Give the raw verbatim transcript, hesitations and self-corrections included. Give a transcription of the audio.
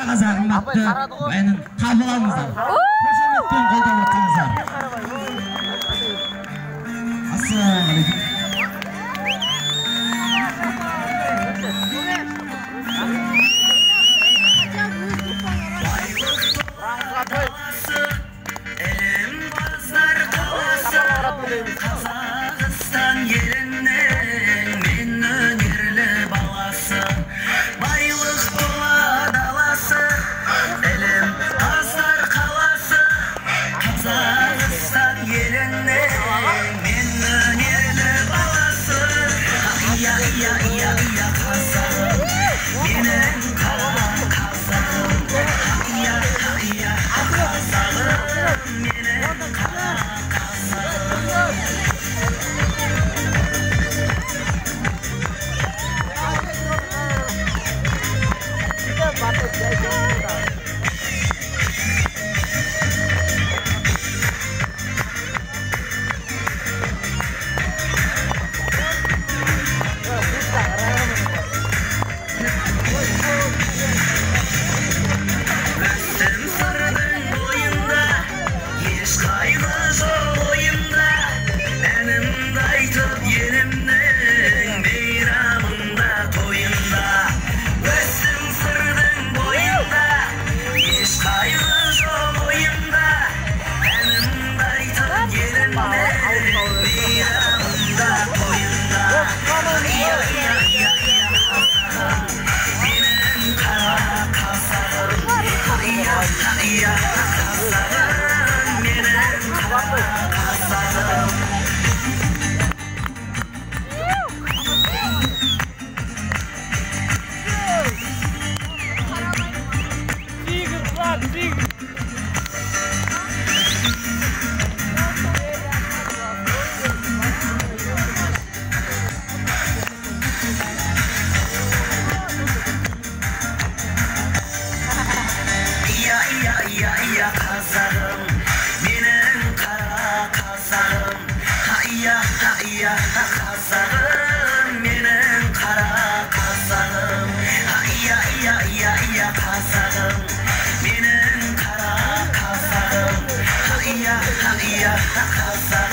қазағым атты әнін қабыл алыңыздар. Қошеметпен қолдап отырыңыздар. Ассалаумағалейкум. Қазақстан елінің мен өнерлі баласы, байлық тола даласы, ілім аздар қаласы. Қазақстан елінің мен өнерлі баласы, ия ия ия ия қазағым, менің қара қазағым, ия ия қазағым, менің қара қазағым. Қазағым